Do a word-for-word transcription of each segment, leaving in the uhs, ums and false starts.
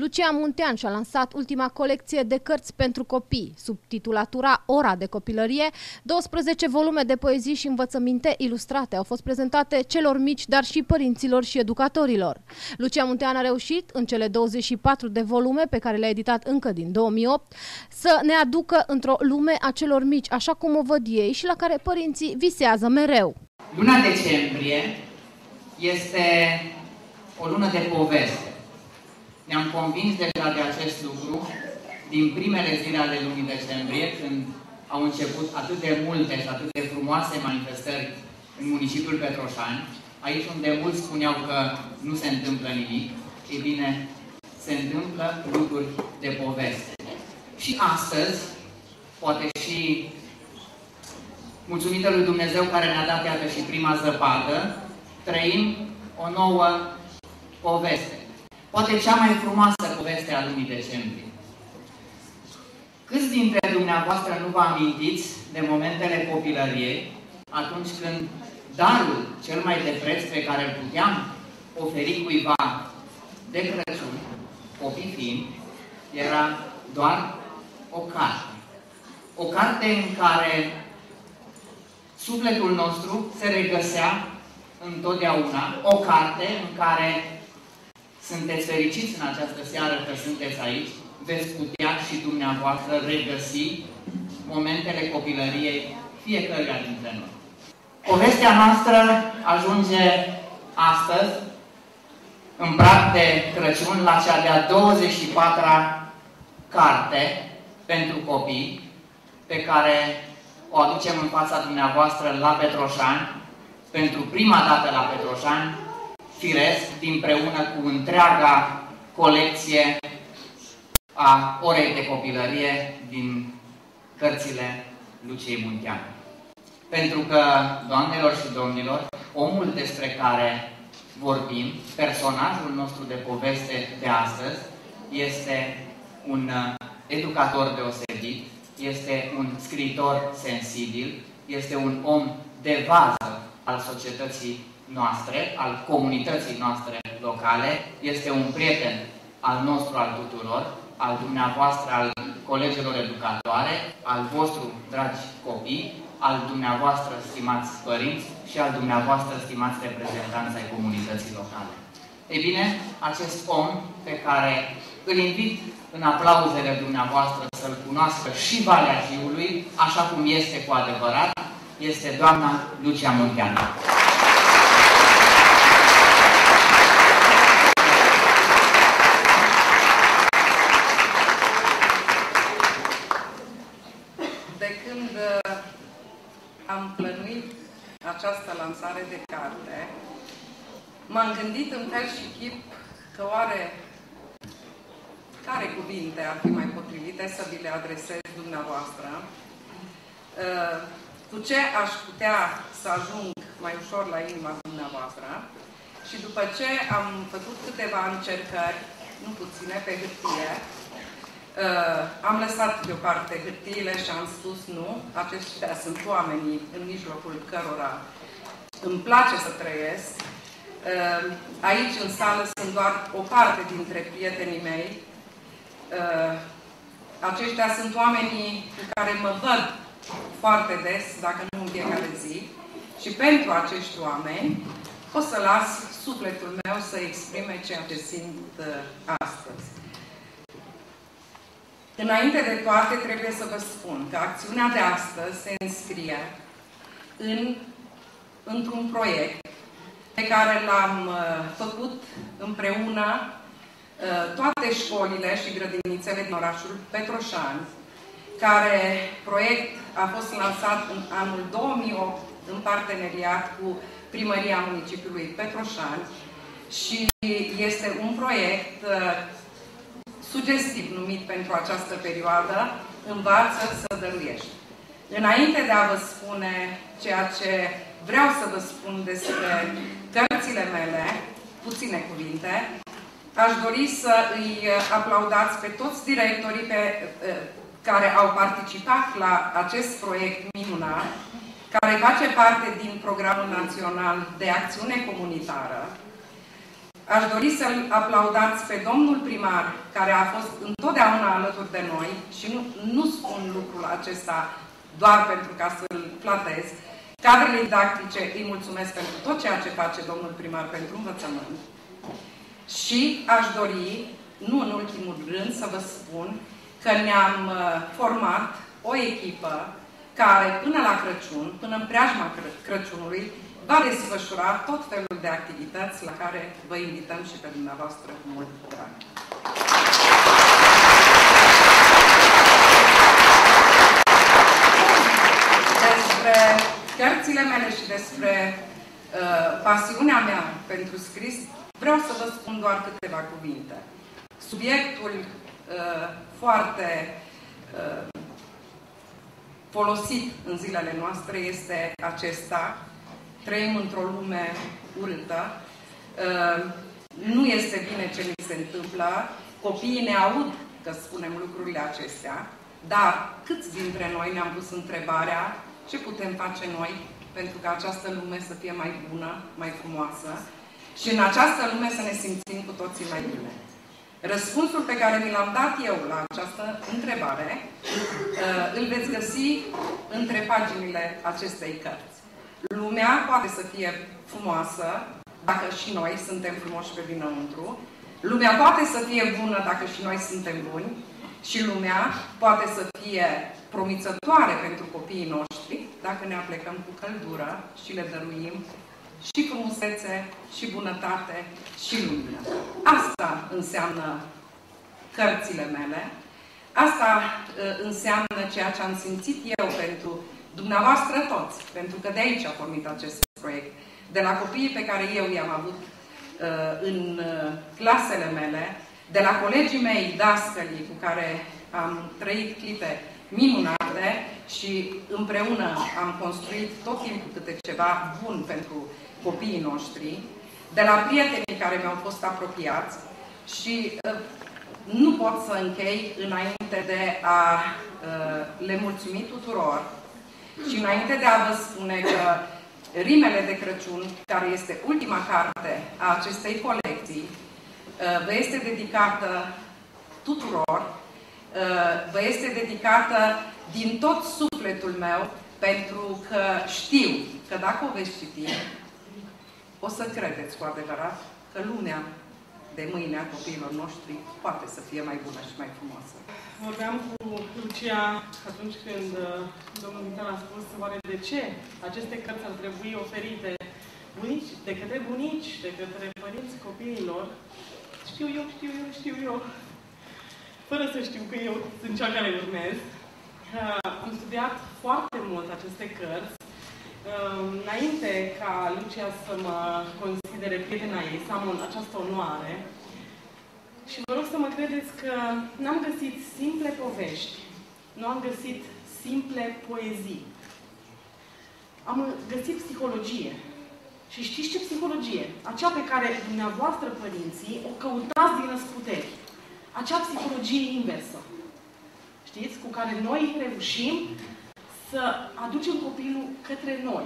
Lucia Muntean și-a lansat ultima colecție de cărți pentru copii, sub titulatura Ora de copilărie. douăsprezece volume de poezii și învățăminte ilustrate au fost prezentate celor mici, dar și părinților și educatorilor. Lucia Muntean a reușit, în cele douăzeci și patru de volume pe care le-a editat încă din două mii opt, să ne aducă într-o lume a celor mici, așa cum o văd ei și la care părinții visează mereu. Luna decembrie este o lună de poveste. Ne-am convins deja de acest lucru din primele zile ale lunii decembrie, când au început atât de multe și atât de frumoase manifestări în municipiul Petroșani, aici unde mulți spuneau că nu se întâmplă nimic, ei bine, se întâmplă lucruri de poveste. Și astăzi, poate și mulțumită lui Dumnezeu care ne-a dat, iată, și prima zăpadă, trăim o nouă poveste. Poate cea mai frumoasă poveste a lunii decembrie. Câți dintre dumneavoastră nu vă amintiți de momentele copilăriei, atunci când darul cel mai de preț pe care îl puteam oferi cuiva de Crăciun, copii fiind, era doar o carte. O carte în care sufletul nostru se regăsea întotdeauna, o carte în care sunteți fericiți în această seară că sunteți aici, veți putea și dumneavoastră regăsi momentele copilăriei fiecăruia dintre noi. Povestea noastră ajunge astăzi, în prag de Crăciun, la cea de-a douăzeci și patra carte pentru copii, pe care o aducem în fața dumneavoastră la Petroșani, pentru prima dată la Petroșani, firesc, împreună cu întreaga colecție a Orei de copilărie din cărțile Luciei Muntean. Pentru că, doamnelor și domnilor, omul despre care vorbim, personajul nostru de poveste de astăzi, este un educator deosebit, este un scriitor sensibil, este un om de bază al societății noastre, al comunității noastre locale, este un prieten al nostru, al tuturor, al dumneavoastră, al colegilor educatoare, al vostru, dragi copii, al dumneavoastră, stimați părinți, și al dumneavoastră, stimați reprezentanți ai comunității locale. Ei bine, acest om pe care îl invit în aplauzele dumneavoastră să-l cunoască și Valea Jiului, așa cum este cu adevărat, este doamna Lucia Muntean. De când am plănuit această lansare de carte, m-am gândit în fel și chip că oare care cuvinte ar fi mai potrivite să vi le adresez dumneavoastră, cu ce aș putea să ajung mai ușor la inima dumneavoastră. Și după ce am făcut câteva încercări, nu puține, pe hârtie, am lăsat deoparte hârtiile și am spus nu, aceștia sunt oamenii în mijlocul cărora îmi place să trăiesc. Aici în sală sunt doar o parte dintre prietenii mei. Aceștia sunt oamenii cu care mă văd foarte des, dacă nu în fiecare zi. Și pentru acești oameni o să las sufletul meu să exprime ceea ce simt astăzi. Înainte de toate, trebuie să vă spun că acțiunea de astăzi se înscrie în, într-un proiect pe care l-am făcut împreună toate școlile și grădinițele din orașul Petroșani, care proiect a fost lansat în anul două mii opt în parteneriat cu Primăria Municipiului Petroșani și este un proiect sugestiv numit pentru această perioadă, Învață să dăruiești. Înainte de a vă spune ceea ce vreau să vă spun despre cărțile mele, puține cuvinte, aș dori să îi aplaudați pe toți directorii pe, care au participat la acest proiect minunat, care face parte din Programul Național de Acțiune Comunitară. Aș dori să-l aplaudați pe domnul primar, care a fost întotdeauna alături de noi și nu, nu spun lucrul acesta doar pentru ca să-l flatez. Cadrele didactice îi mulțumesc pentru tot ceea ce face domnul primar pentru învățământ. Și aș dori, nu în ultimul rând, să vă spun că ne-am format o echipă care până la Crăciun, până în preajma Crăciunului, va desfășura tot felul de activități la care vă invităm și pe dumneavoastră cu mult drag. Despre cărțile mele și despre uh, pasiunea mea pentru scris, vreau să vă spun doar câteva cuvinte. Subiectul uh, foarte uh, folosit în zilele noastre este acesta. Trăim într-o lume urâtă. Nu este bine ce ni se întâmplă. Copiii ne aud că spunem lucrurile acestea, dar câți dintre noi ne-am pus întrebarea ce putem face noi pentru ca această lume să fie mai bună, mai frumoasă și în această lume să ne simțim cu toții mai bine? Răspunsul pe care mi l-am dat eu la această întrebare îl veți găsi între paginile acestei cărți. Lumea poate să fie frumoasă dacă și noi suntem frumoși pe dinăuntru. Lumea poate să fie bună dacă și noi suntem buni. Și lumea poate să fie promițătoare pentru copiii noștri dacă ne aplecăm cu căldură și le dăruim și frumusețe, și bunătate, și lumină. Asta înseamnă cărțile mele. Asta înseamnă ceea ce am simțit eu pentru dumneavoastră toți, pentru că de aici a pornit acest proiect. De la copiii pe care eu i-am avut uh, în uh, clasele mele, de la colegii mei dascălii cu care am trăit clipe minunate și împreună am construit tot timpul câte ceva bun pentru copiii noștri, de la prietenii care mi-au fost apropiați și uh, nu pot să închei înainte de a uh, le mulțumi tuturor și înainte de a vă spune că Rimele de Crăciun, care este ultima carte a acestei colecții, vă este dedicată tuturor, vă este dedicată din tot sufletul meu, pentru că știu că dacă o veți citi, o să credeți cu adevărat că lumea de mâine a copiilor noștri poate să fie mai bună și mai frumoasă. Vorbeam cu Lucia atunci când domnul Vital a spus oare de ce aceste cărți ar trebui oferite bunici, de către bunici, de către părinți copiilor. Știu eu, știu eu, știu eu. Fără să știu că eu sunt cea care urmez. Am studiat foarte mult aceste cărți. Înainte ca Lucia să mă considere prietena ei, să am această onoare. Și vă rog să mă credeți că n-am găsit simple povești, nu am găsit simple poezii. Am găsit psihologie. Și știți ce psihologie? Acea pe care dumneavoastră, părinții, o căutați din răsputeri. Acea psihologie inversă. Știți? Cu care noi reușim să aducem copilul către noi.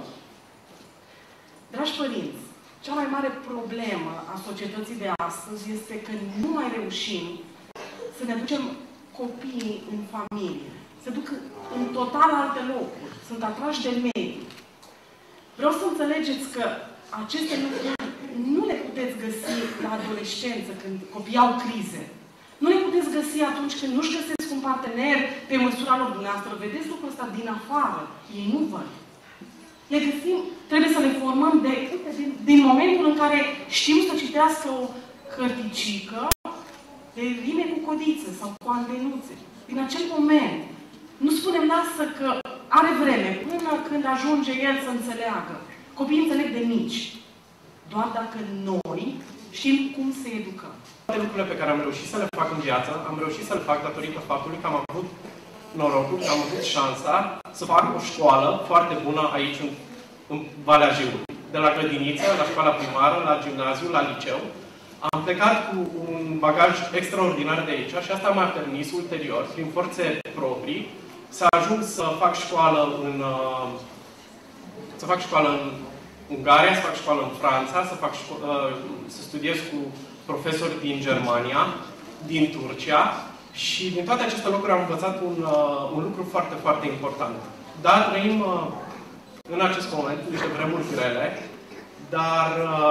Dragi părinți, cea mai mare problemă a societății de astăzi este că nu mai reușim să ne ducem copiii în familie. Se duc în total alte locuri. Sunt atrași de mediu. Vreau să înțelegeți că aceste lucruri nu le puteți găsi la adolescență, când copiii au crize. Nu le puteți găsi atunci când nu-și găsesc un partener pe măsura lor dumneavoastră. Vedeți lucrul ăsta din afară. Ei nu văd. Le găsim, trebuie să le formăm de, din, din momentul în care știu să citească o cărticică de rime cu codiță sau cu andenuțe. Din acel moment. Nu spunem, lasă că are vreme, până când ajunge el să înțeleagă. Copiii înțeleg de mici. Doar dacă noi știm cum să educăm. Toate lucrurile pe care am reușit să le fac în viață, am reușit să le fac datorită faptului că am avut norocul, că am avut șansa să fac o școală foarte bună aici, în, în Valea Jiului. De la grădiniță, la școala primară, la gimnaziu, la liceu. Am plecat cu un bagaj extraordinar de aici și asta m-a permis ulterior, prin forțe proprii, să ajung să fac școală în, să fac școală în Ungaria, să fac școală în Franța, să, fac să studiez cu profesori din Germania, din Turcia și din toate aceste lucruri am învățat un, un lucru foarte, foarte important. Da, trăim în acest moment niște vremuri grele, dar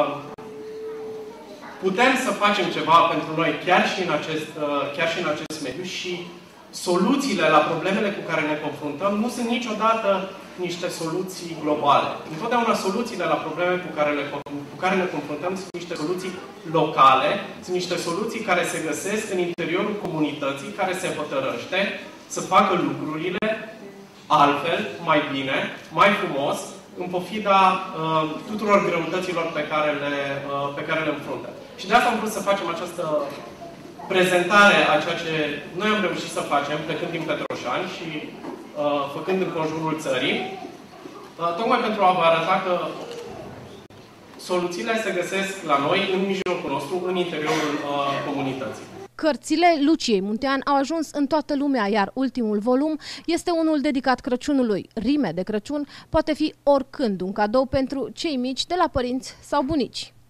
putem să facem ceva pentru noi chiar și în acest, chiar și în acest mediu și soluțiile la problemele cu care ne confruntăm nu sunt niciodată niște soluții globale. Întotdeauna soluțiile la probleme cu care, le, cu care ne confruntăm sunt niște soluții locale, sunt niște soluții care se găsesc în interiorul comunității, care se hotărăște să facă lucrurile altfel, mai bine, mai frumos, în pofida uh, tuturor greutăților pe care le, uh, pe care le înfruntă. Și de asta am vrut să facem această prezentare a ceea ce noi am reușit să facem plecând din Petroșani și uh, făcând în conjurul țării, uh, tocmai pentru a vă arăta că soluțiile se găsesc la noi, în mijlocul nostru, în interiorul uh, comunității. Cărțile Luciei Muntean au ajuns în toată lumea, iar ultimul volum este unul dedicat Crăciunului. Rime de Crăciun poate fi oricând un cadou pentru cei mici de la părinți sau bunici.